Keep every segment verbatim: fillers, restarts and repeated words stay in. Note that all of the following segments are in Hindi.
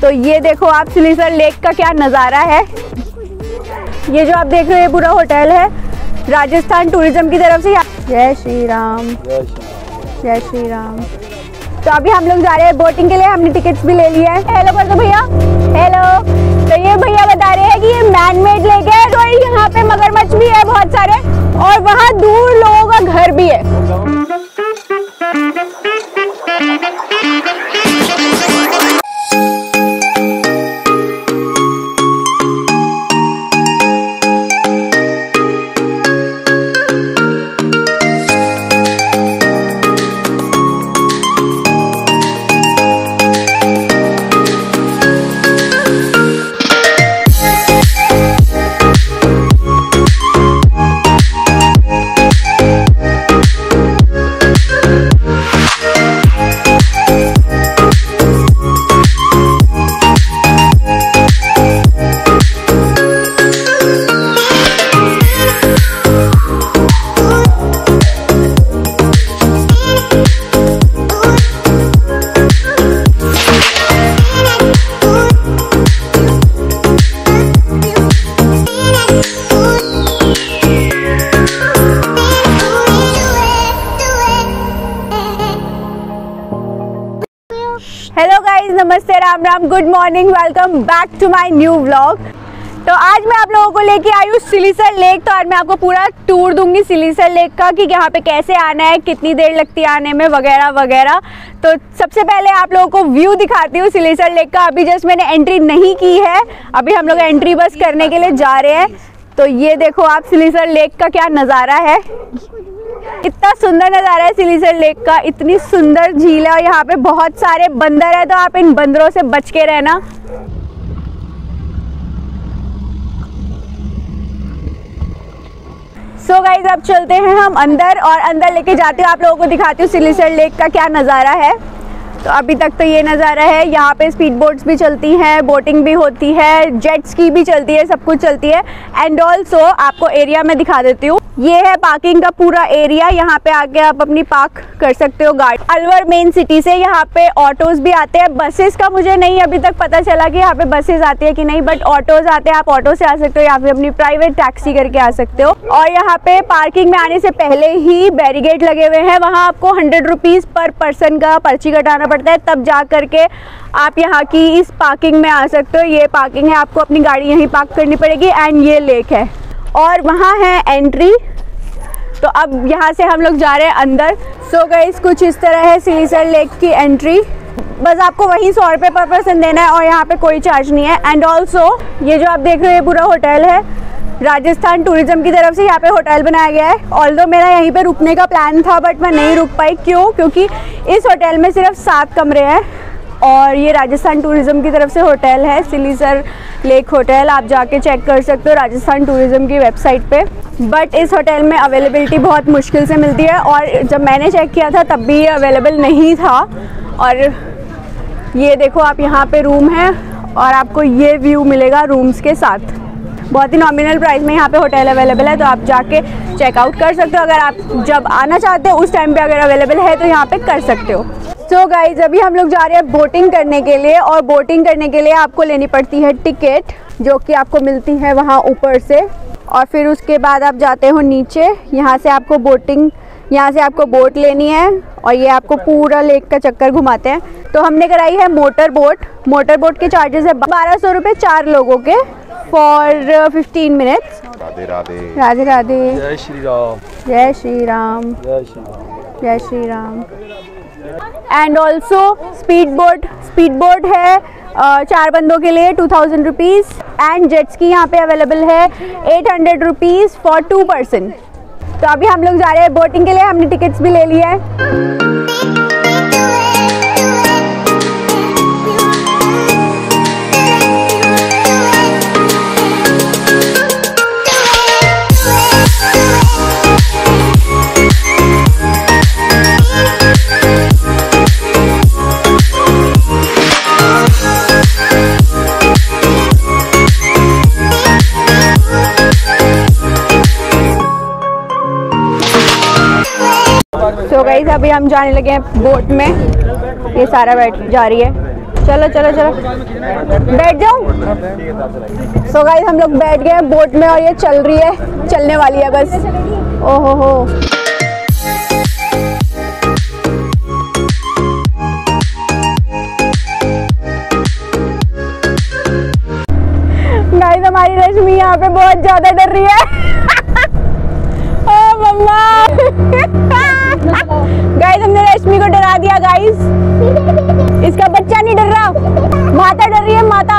तो ये देखो आप सिलीसर लेक का क्या नज़ारा है। ये जो आप देख रहे हो ये पूरा होटल है राजस्थान टूरिज्म की तरफ से। जय श्री राम, जय श्री राम। तो अभी हम लोग जा रहे हैं बोटिंग के लिए, हमने टिकट्स भी ले लिए हैं। हेलो कर दो भैया, हेलो। तो ये भैया बता रहे हैं कि ये मैन मेड लेक है, तो यहाँ पे मगरमच्छ भी है बहुत सारे, और वहाँ दूर लोगों का घर भी है। हेलो गाइज, नमस्ते, Ram Ram, good morning, welcome back to my new vlog. तो आज मैं आप लोगों को लेके आई हूँ सिलीसर लेक। तो आज मैं आपको पूरा टूर दूंगी सिलीसर लेक का कि यहाँ पे कैसे आना है, कितनी देर लगती है आने में, वगैरह वगैरह। तो सबसे पहले आप लोगों को व्यू दिखाती हूँ सिलीसर लेक का। अभी जस्ट मैंने एंट्री नहीं की है, अभी हम लोग एंट्री बस करने के लिए जा रहे हैं। तो ये देखो आप सिलीसर लेक का क्या नज़ारा है, इतना सुंदर नज़ारा है सिलीसर लेक का, इतनी सुंदर झील है और यहाँ पे बहुत सारे बंदर है, तो आप इन बंदरों से बच के रहना। सो गाइज अब चलते हैं हम अंदर, और अंदर लेके जाते हुए आप लोगों को दिखाती हूँ सिलीसर लेक का क्या नज़ारा है। तो अभी तक तो ये नज़ारा है। यहाँ पे स्पीड बोट्स भी चलती हैं, बोटिंग भी होती है, जेट स्की भी चलती है, सब कुछ चलती है। एंड ऑल्सो आपको एरिया में दिखा देती हूँ, ये है पार्किंग का पूरा एरिया। यहाँ पे आके आप अपनी पार्क कर सकते हो गाड़ी। अलवर मेन सिटी से यहाँ पे ऑटोज भी आते हैं, बसेस का मुझे नहीं अभी तक पता चला कि यहाँ पे बसेस आती है कि नहीं, बट ऑटोज आते हैं, आप ऑटो से आ सकते हो या फिर अपनी प्राइवेट टैक्सी करके आ सकते हो। और यहाँ पे पार्किंग में आने से पहले ही बैरिकेड लगे हुए हैं, वहाँ आपको हंड्रेड रुपीज़ पर पर्सन का पर्ची कटाना पड़ता है, तब जा करके आप यहाँ की इस पार्किंग में आ सकते हो। ये पार्किंग है, आपको अपनी गाड़ी यहीं पार्क करनी पड़ेगी। एंड ये लेक है और वहाँ है एंट्री। तो अब यहाँ से हम लोग जा रहे हैं अंदर। सो गाइस कुछ इस तरह है सिलीसर लेक की एंट्री, बस आपको वहीं सौ रुपये पर पर्सन देना है और यहाँ पे कोई चार्ज नहीं है। एंड ऑल्सो ये जो आप देख रहे हो ये पूरा होटल है राजस्थान टूरिज्म की तरफ से, यहाँ पे होटल बनाया गया है। ऑल्दो मेरा यहीं पे रुकने का प्लान था बट मैं नहीं रुक पाई, क्यों? क्योंकि इस होटल में सिर्फ सात कमरे हैं और ये राजस्थान टूरिज्म की तरफ से होटल है, सिलीसर लेक होटल। आप जाके चेक कर सकते हो राजस्थान टूरिज्म की वेबसाइट पे। बट इस होटल में अवेलेबिलिटी बहुत मुश्किल से मिलती है, और जब मैंने चेक किया था तब भी ये अवेलेबल नहीं था। और ये देखो आप यहाँ पे रूम है और आपको ये व्यू मिलेगा रूम्स के साथ। बहुत ही नॉमिनल प्राइस में यहाँ पे होटल अवेलेबल है, तो आप जाके चेकआउट कर सकते हो। अगर आप जब आना चाहते हो उस टाइम पे अगर अवेलेबल है तो यहाँ पे कर सकते हो। सो गाइज अभी हम लोग जा रहे हैं बोटिंग करने के लिए, और बोटिंग करने के लिए आपको लेनी पड़ती है टिकट, जो कि आपको मिलती है वहाँ ऊपर से। और फिर उसके बाद आप जाते हो नीचे, यहाँ से आपको बोटिंग, यहाँ से आपको बोट लेनी है और ये आपको पूरा लेक का चक्कर घुमाते हैं। तो हमने कराई है मोटर बोट। मोटर बोट के चार्जेस है बारह सौ रुपये चार लोगों के for fifteen minutes. Radhe Radhe, Radhe Radhe, जय श्री राम, जय श्री राम, जय श्री राम, जय Shri Ram. And also speed boat, speed boat है uh, चार बंदों के लिए two thousand rupees. And jets की यहाँ पे अवेलेबल है eight hundred rupees for two person. तो अभी हम लोग जा रहे हैं बोटिंग के लिए, हमने टिकट्स भी ले लिए हैं। तो गाइस अभी हम जाने लगे हैं बोट में, ये सारा बैठ जा रही है। चलो चलो चलो बैठ जाओ। सो गाइस हम लोग बैठ गए बोट में और ये चल रही है, चलने वाली है बस। ओहो हो गाइस हमारी रश्मि यहाँ पे बहुत ज्यादा डर रही है। ओ मम्मा गाइस हमने रश्मि को डरा दिया गाइस, इसका बच्चा नहीं डर रहा, माता डर रही है माता।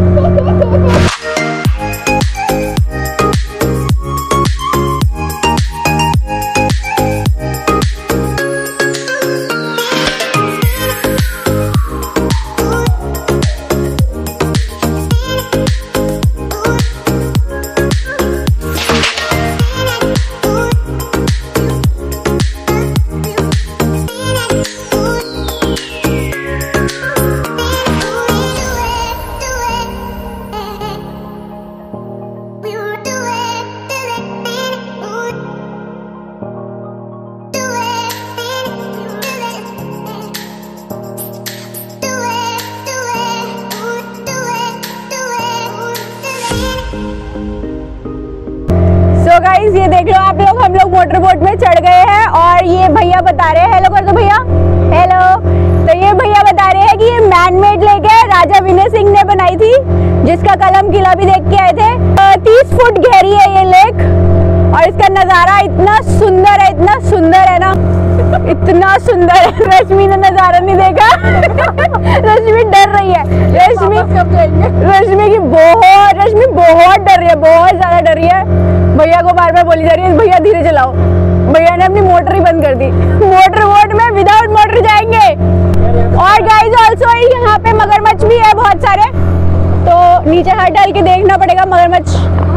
तो गाइस ये देख लो आप लोग, हम लोग मोटर बोट में चढ़ गए हैं और ये भैया बता रहे हैं, हेलो कर दो भैया, हेलो। तो ये भैया बता रहे हैं कि ये मैन मेड लेक है, राजा विनय सिंह ने बनाई थी, जिसका कलम किला भी देख के आए थे। तीस फुट गहरी है ये लेक और इसका नज़ारा इतना सुंदर है, इतना सुंदर है ना, इतना सुंदर है। रश्मि ने नज़ारा नहीं देखा। रश्मि डर रही है, रश्मि रश्मि की बहुत रश्मि बहुत डर रही है, बहुत ज्यादा डर रही है। भैया को बार बार बोली जा रही है भैया धीरे चलाओ, भैया ने अपनी मोटर ही बंद कर दी। मोटर बोट में विदाउट मोटर जाएंगे। और गाइस ऑल्सो यहाँ पे मगरमच्छ भी है बहुत सारे, तो नीचे हाथ डाल के देखना पड़ेगा। मगरमच्छ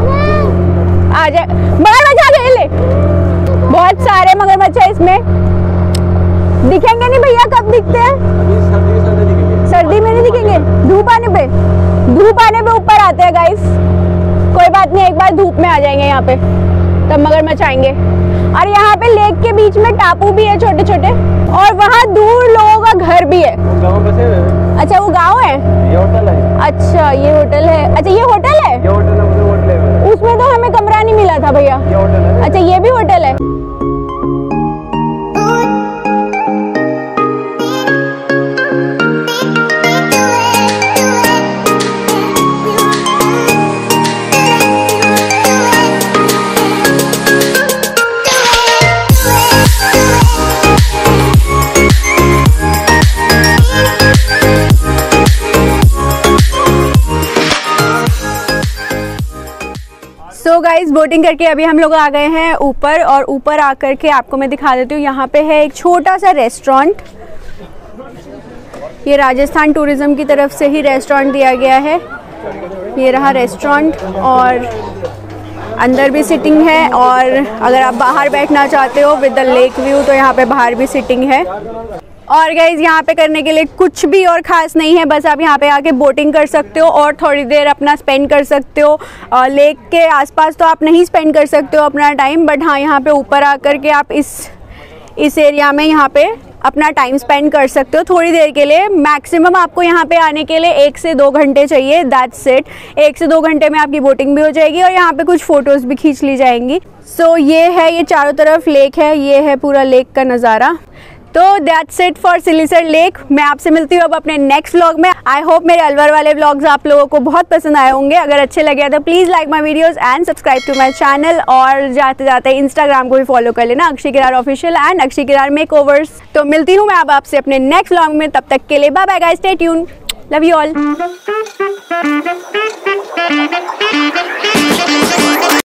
आ जाए, मगरमच्छ आ गए, ले बहुत सारे मगरमच्छ है इसमें। दिखेंगे नहीं भैया, कब दिखते हैं? सर्दी में नहीं दिखेंगे, धूप आने पे, धूप आने पे ऊपर आते हैं गाइस। कोई बात नहीं, एक बार धूप में आ जाएंगे यहाँ पे, तब मगरमच्छ आएंगे। और यहाँ पे लेक के बीच में टापू भी है छोटे छोटे, और वहाँ दूर लोगों का घर भी है। अच्छा वो गाँव है, ये होटल है। अच्छा ये होटल है, अच्छा ये होटल है, ये होटल है, होटल है। उसमें तो हमें कमरा नहीं मिला था भैया। ये होटल है। अच्छा ये भी होटल है। तो गाइस बोटिंग करके अभी हम लोग आ गए हैं ऊपर, और ऊपर आकर के आपको मैं दिखा देती हूँ। यहाँ पे है एक छोटा सा रेस्टोरेंट, ये राजस्थान टूरिज्म की तरफ से ही रेस्टोरेंट दिया गया है। ये रहा रेस्टोरेंट, और अंदर भी सिटिंग है, और अगर आप बाहर बैठना चाहते हो विद द लेक व्यू तो यहाँ पे बाहर भी सिटिंग है। और गाइज यहाँ पे करने के लिए कुछ भी और ख़ास नहीं है, बस आप यहाँ पे आके बोटिंग कर सकते हो और थोड़ी देर अपना स्पेंड कर सकते हो। लेक के आसपास तो आप नहीं स्पेंड कर सकते हो अपना टाइम, बट हाँ यहाँ पे ऊपर आकर के आप इस इस एरिया में यहाँ पे अपना टाइम स्पेंड कर सकते हो थोड़ी देर के लिए। मैक्सिमम आपको यहाँ पे आने के लिए एक से दो घंटे चाहिए, दैट्स इट। एक से दो घंटे में आपकी बोटिंग भी हो जाएगी और यहाँ पे कुछ फ़ोटोज़ भी खींच ली जाएंगी। सो so, ये है, ये चारों तरफ लेक है, ये है पूरा लेक का नज़ारा। तो that's it for Siliserh lake. मैं आपसे मिलती हूँ अब अपने नेक्स्ट व्लॉग में। आई होप मेरे अलवर वाले व्लॉग्स आप लोगों को बहुत पसंद आए होंगे। अगर अच्छे लगे तो please like my videos and subscribe to my channel, और जाते जाते इंस्टाग्राम को भी फॉलो कर लेना, Akshay Kirar official and Akshay Kirar makeovers. तो मिलती हूँ मैं अब आपसे अपने नेक्स्ट व्लॉग में, तब तक के लिए bye bye guys, stay tune, love you all.